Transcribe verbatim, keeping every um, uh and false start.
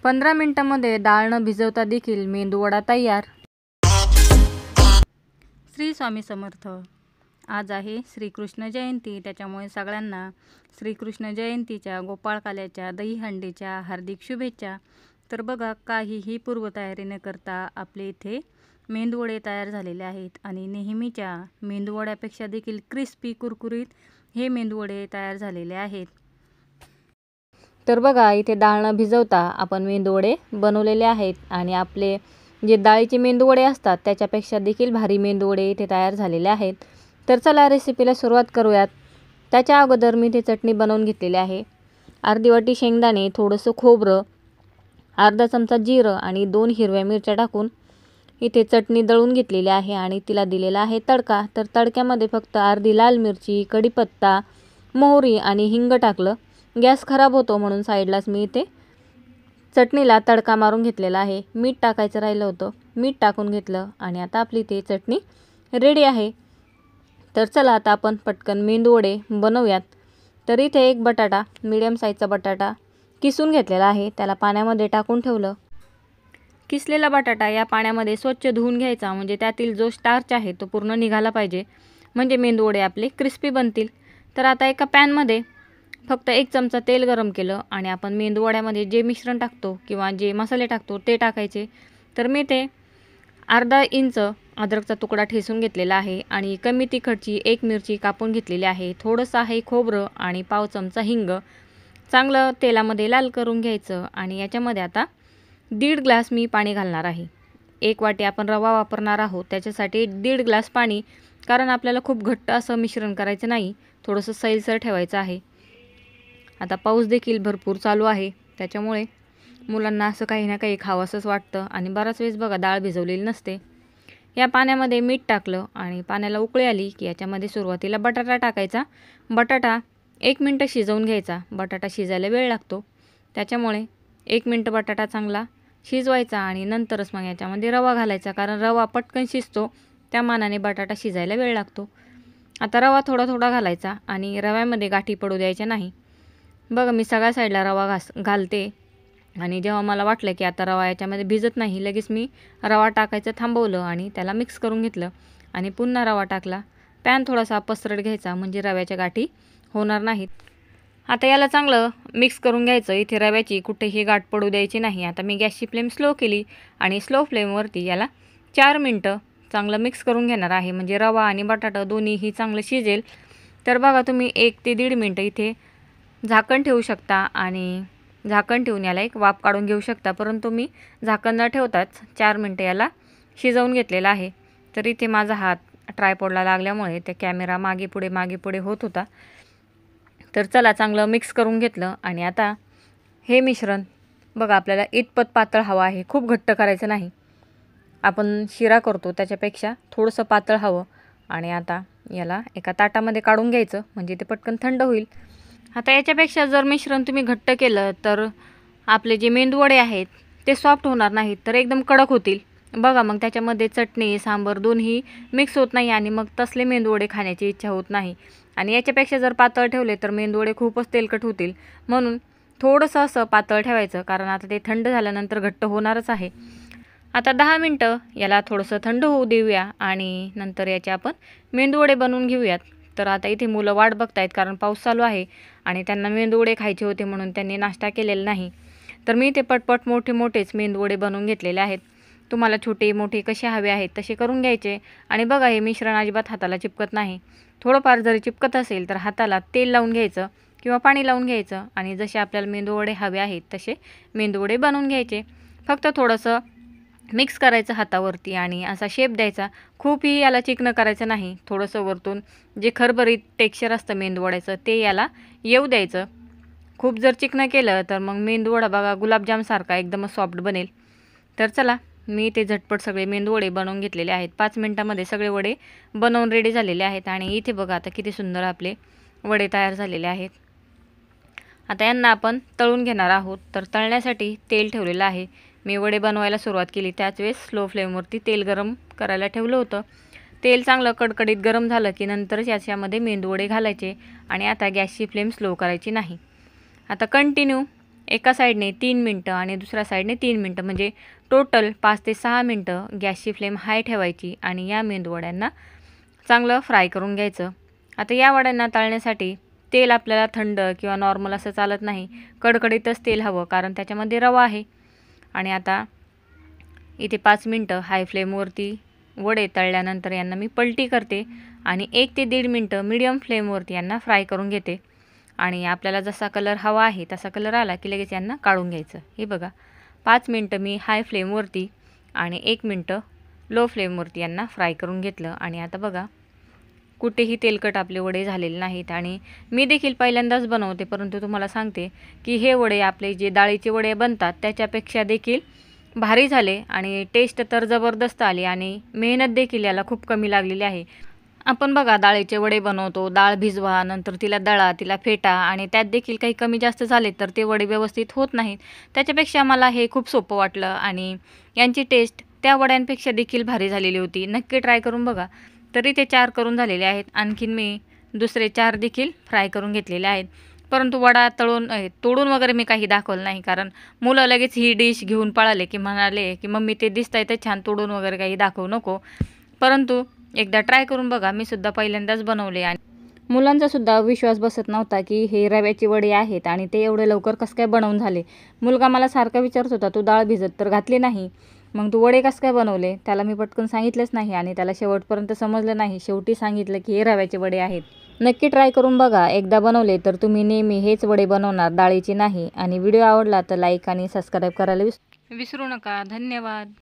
पंधरा मिनिटांमध्ये डाळ न भिजवता देखील मेंदूवडा तयार। श्री स्वामी समर्थ। आज आहे श्रीकृष्ण जयंती, त्याच्यामुळे सगळ्यांना श्रीकृष्ण जयंतीच्या, गोपाळकाल्याच्या, दहीहंडीच्या हार्दिक शुभेच्छा। तर बघा, काहीही पूर्वतयारी न करता आपले इथे मेंदूवडे तयार झालेले आहेत आणि नेहमीच्या मेंदूवड्यापेक्षा देखील क्रिस्पी कुरकुरीत हे मेंदूवडे तयार झालेले आहेत। तर बघा, इथे डाळ न भिजवता आपण मेंदूवडे बनवलेले आहेत आणि आपले जे डाळीचे मेंदूवडे असतात त्याच्यापेक्षा देखील भारी मेंदूवडे इथे तयार झालेले आहेत। तर चला रेसिपीला सुरुवात करूयात। त्याच्या अगोदर मी इथे चटणी बनवून घेतलेली आहे। अर्धी वाटी शेंगदाणे, थोडंसं खोबरं, अर्धा चमचा जिरं आणि दोन हिरव्या मिरच्या टाकून इथे चटणी दळून घेतलेली आहे आणि तिला दिलेला आहे तडका। तर तडक्यामध्ये फक्त अर्धी लाल मिरची, कढीपत्ता, मोहरी आणि हिंग टाकलं। गॅस खराब होतो म्हणून साईडलाच मी इथे चटणीला तडका मारून घेतलेला आहे। मीठ टाकायचं राहिलं होतं, मीठ टाकून घेतलं आणि आता आपली इथे चटणी रेडी आहे। तर चला आता आपण पटकन मेंदूवडे बनवूयात। तर इथे एक बटाटा, मीडियम साईजचा बटाटा किसून घेतलेला आहे, त्याला पाण्यामध्ये टाकून ठेवलं। किसलेला बटाटा या पाण्यामध्ये स्वच्छ धुवून घ्यायचा, म्हणजे त्यातील जो स्टार्च आहे तो पूर्ण निघाला पाहिजे, म्हणजे मेंदूवडे आपले क्रिस्पी बनतील। तर आता एका पॅनमध्ये फक्त एक चमचा तेल गरम केलं आणि आपण मेंदूवड्यामध्ये जे मिश्रण टाकतो किंवा जे मसाले टाकतो ते टाकायचे। तर मी ते अर्धा इंच अद्रकचा तुकडा ठेचून घेतलेला आहे आणि कमी तिखटची एक मिरची कापून घेतलेली आहे, थोडंसं आहे खोबरं आणि पाव चमचा हिंग चांगलं तेलामध्ये लाल करून घ्यायचं। आणि याच्यामध्ये आता दीड ग्लास मी पाणी घालणार आहे। एक वाटी आपण रवा वापरणार आहोत, त्याच्यासाठी दीड ग्लास पाणी, कारण आपल्याला खूप घट्ट असं मिश्रण करायचं नाही, थोडंसं सैलसर ठेवायचं आहे। आता पाऊस देखील भरपूर चालू आहे, त्याच्यामुळे मुलांना असं काही ना काही खावंसंच वाटतं आणि बराच वेळेस बघा डाळ भिजवलेली नसते। या पाण्यामध्ये मीठ टाकलं आणि पाण्याला उकळी आली की याच्यामध्ये सुरुवातीला बटाटा टाकायचा। बटाटा एक मिनटं शिजवून घ्यायचा। बटाटा शिजायला वेळ लागतो, त्याच्यामुळे एक मिनटं बटाटा चांगला शिजवायचा आणि नंतरच मग याच्यामध्ये रवा घालायचा, कारण रवा पटकन शिजतो, त्या मानाने बटाटा शिजायला वेळ लागतो। आता रवा थोडा थोडा घालायचा आणि रव्यामध्ये गाठी पडू द्यायच्या नाही। बघा, मी सगळ्या साईडला रवा घास घालते आणि जेव्हा मला वाटलं की आता रवा याच्यामध्ये भिजत नाही, लगेच मी रवा टाकायचं थांबवलं आणि त्याला मिक्स करून घेतलं आणि पुन्हा रवा टाकला। पॅन थोडासा पसरट घ्यायचा, म्हणजे रव्याच्या गाठी होणार नाहीत। आता याला चांगलं मिक्स करून घ्यायचं, इथे रव्याची कुठेही गाठ पडू द्यायची नाही। आता मी गॅसची फ्लेम स्लो केली आणि स्लो फ्लेमवरती याला चार मिनटं चांगलं मिक्स करून घेणार आहे, म्हणजे रवा आणि बटाटा दोन्हीही चांगलं शिजेल। तर बघा, तुम्ही एक ते दीड मिनटं इथे झाकण ठेवू शकता आणि झाकण ठेवून याला एक वाफ काढून घेऊ शकता, परंतु मी झाकण न ठेवताच चार मिनटं याला शिजवून घेतलेला आहे। तर इथे माझा हात ट्रायपॉडला लागल्यामुळे ते कॅमेरा मागे पुढे मागे पुढे होत होता। तर चला, चांगलं मिक्स करून घेतलं आणि आता हे मिश्रण बघा, आपल्याला इतपत पातळ हवं आहे, खूप घट्ट करायचं नाही। आपण शिरा करतो त्याच्यापेक्षा थोडंसं पातळ हवं आणि आता याला एका ताटामध्ये काढून घ्यायचं, म्हणजे ते पटकन थंड होईल। आता याच्यापेक्षा जर मिश्रण तुम्ही घट्ट केलं तर आपले जे मेंदूवडे आहेत ते सॉफ्ट होणार नाहीत, तर एकदम कडक होतील। बघा, मग त्याच्यामध्ये चटणी सांबार दोन्ही मिक्स होत नाही आणि मग तसले मेंदूवडे खाण्याची इच्छा होत नाही। आणि याच्यापेक्षा जर पातळ ठेवले तर मेंदूवडे खूपच तेलकट होतील, म्हणून थोडंसं असं पातळ ठेवायचं, कारण आता ते थंड झाल्यानंतर घट्ट होणारच आहे। आता दहा मिनटं याला थोडंसं थंड होऊ देऊया आणि नंतर याचे आपण मेंदूवडे बनवून घेऊयात। तर आता इथे मुलं वाट बघतायत, कारण पाऊस चालू आहे आणि त्यांना मेंदूवडे खायचे होते म्हणून त्यांनी नाश्ता केलेला नाही। तर मी इथे पटपट मोठे मोठेच मेंदूवडे बनवून घेतलेले आहेत। तुम्हाला छोटे मोठे कसे हवे आहेत तसे करून घ्यायचे। आणि बघा, हे मिश्रण अजिबात हाताला चिपकत नाही, थोडंफार जरी चिपकत असेल तर हाताला तेल लावून घ्यायचं किंवा पाणी लावून घ्यायचं आणि जसे आपल्याला मेंदूवडे हवे आहेत तसे मेंदूवडे बनवून घ्यायचे। फक्त थोडंसं मिक्स करायचं हातावरती आणि असा शेप द्यायचा, खूपही याला चिकनं करायचं नाही, थोडंसं वरतून जे खरबरीत टेक्स्चर असतं मेंदूवड्याचं ते याला येऊ द्यायचं। खूप जर चिकनं केलं तर मग मेंदूवडा बघा गुलाबजामसारखा एकदमच सॉफ्ट बनेल। तर चला, मी ते झटपट सगळे मेंदूवडे बनवून घेतलेले आहेत। पाच मिनटामध्ये सगळे वडे बनवून रेडी झालेले आहेत आणि इथे बघा आता किती सुंदर आपले वडे तयार झालेले आहेत। आता यांना आपण तळून घेणार आहोत। तर तळण्यासाठी तेल ठेवलेलं आहे। मी वडे बनवायला सुरुवात केली त्याच वेळेस स्लो फ्लेमवरती तेल गरम करायला ठेवलं होतं। तेल चांगलं कडकडीत गरम झालं की नंतरच याच्यामध्ये मेंदूवडे घालायचे आणि आता गॅसची फ्लेम स्लो करायची नाही। आता कंटिन्यू एका साईडने तीन मिनटं आणि दुसऱ्या साईडने तीन मिनटं म्हणजे टोटल पाच ते सहा मिनटं गॅसची फ्लेम हाय ठेवायची आणि या मेंदूवड्यांना चांगलं फ्राय करून घ्यायचं. आता या वड्यांना तळण्यासाठी तेल आपल्याला थंड किंवा नॉर्मल असं चालत नाही, कडकडीतच तेल हवं, कारण त्याच्यामध्ये रवा आहे. आणि आता इथे पाच मिनटं हाय फ्लेमवरती वडे तळल्यानंतर यांना मी पलटी करते आणि एक ते दीड मिनटं मीडियम फ्लेमवरती यांना फ्राय करून घेते. आणि आपल्याला जसा कलर हवा आहे तसा कलर आला की लगेच यांना काढून घ्यायचं. हे बघा, पाच मिनटं मी हाय फ्लेमवरती आणि एक मिनटं लो फ्लेमवरती यांना फ्राय करून घेतलं. आणि आता बघा, कुठेही तेलकट आपले वडे झालेले नाहीत. आणि मी देखील पहिल्यांदाच बनवते, परंतु तुम्हाला सांगते की हे वडे आपले जे डाळीचे वडे बनतात त्याच्यापेक्षा देखील भारी झाले आणि टेस्ट तर जबरदस्त आली आणि मेहनत देखील याला खूप कमी लागलेली आहे. आपण बघा डाळीचे वडे बनवतो, डाळ भिजवा, नंतर तिला दळा, तिला फेटा आणि त्यात देखील काही कमी जास्त झाले तर ते वडे व्यवस्थित होत नाहीत. त्याच्यापेक्षा मला हे खूप सोपं वाटलं आणि यांची टेस्ट त्या वड्यांपेक्षा देखील भारी झालेली होती. नक्की ट्राय करून बघा. तरी ते चार करून झालेले आहेत. आणखीन मी दुसरे चार देखील फ्राय करून घेतलेले आहेत. परंतु वडा तळून तोडून वगैरे मी काही दाखवलं नाही, कारण मुलं लगेच ही डिश घेऊन पळाले की म्हणाले की मम्मी ते दिसतंय ते छान, तोडून वगैरे काही दाखवू नको. परंतु एकदा ट्राय करून बघा. मी सुद्धा पहिल्यांदाच बनवले आणि मुलांचा सुद्धा विश्वास बसत नव्हता की हे रव्याची वडे आहेत आणि ते एवढे लवकर कसं काय बनवून झाले. मुलगा मला सारखा विचारत होता, तू डाळ भिजत तर घातली नाही, मग तू वडे कसं काय बनवले. त्याला मी पटकन सांगितलंच नाही आणि त्याला शेवटपर्यंत समजलं नाही. शेवटी सांगितलं की हे रव्याचे वडे आहेत. नक्की ट्राय करून बघा. एकदा बनवले तर तुम्ही नेहमी हेच वडे बनवणार, डाळीची नाही. आणि व्हिडिओ आवडला तर लाईक आणि सबस्क्राईब करायला विस विसरू नका. धन्यवाद.